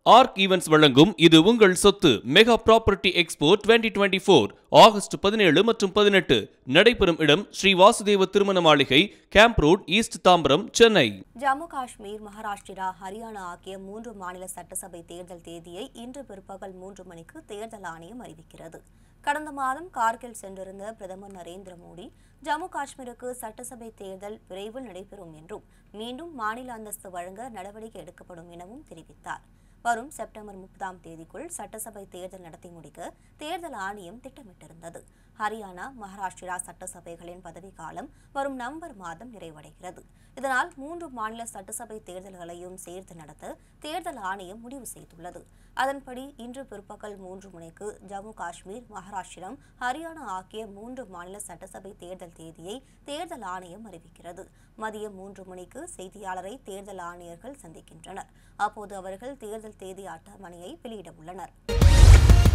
Arc events வழங்கும் இது உங்கள் சொத்து மெகா ப்ராப்பர்ட்டி எக்ஸ்போ 2024 ஆகஸ்ட் 17 மற்றும் 18 நடைபெறும் இடம் ஸ்ரீ வாசுதேவ திருமண மாளிகை, camp road, east Tambaram, Chennai. Jammu Kashmir, Maharashtra, Haryana ஆகிய 3 மாநில சட்டசபை தேர்தல் தேதியை இன்று பிற்பகல் 3 மணிக்கு தேர்தல் ஆணையம் அறிவிக்கிறது. கடந்த மாதம் கார்கில் சென்றிருந்த பிரதமர் நரேந்திர மோடி ஜம்மு காஷ்மீருக்கு சட்டசபை தேர்தல் விரைவில் நடைபெறும் என்றும் மீண்டும் மாநில அந்தஸ்து வழங்க நடவடிக்கை எடுக்கப்படும் எனவும் தெரிவித்தார். வரும் செப்டம்பர் 30ஆம் தேதிக்குள் சட்டசபை தேர்தல் நடத்தி முடிக்க தேர்தல் ஆணையம் திட்டமிட்டிருந்தது. ஹரியானா, மகாராஷ்டிரா சட்டசபைகளின் பதவிக்காலம் வரும் நவம்பர் மாதம் நிறைவடைகிறது. இதனால் 3 மாநில சட்டசபை தேர்தல்களையும் சேர்த்து நடத்த தேர்தல் ஆணையம் முடிவு செய்துள்ளது. அதன்படி இன்று பிற்பகல் 3 மணிக்கு ஜம்மு காஷ்மீர், மகாராஷ்டிரா, ஹரியானா ஆகிய 3 மாநில சட்டசபை தேர்தல் தேதியை தேர்தல் ஆணையம் அறிவிக்கிறது. மதியம் 3 மணிக்கு செய்தியாளரை தேர்தல் ஆணையர்கள் சந்திக்கின்றனர். அப்போது அவர்கள் தேர்தல் தேதி அட்டவணையை வெளியிட உள்ளனர்.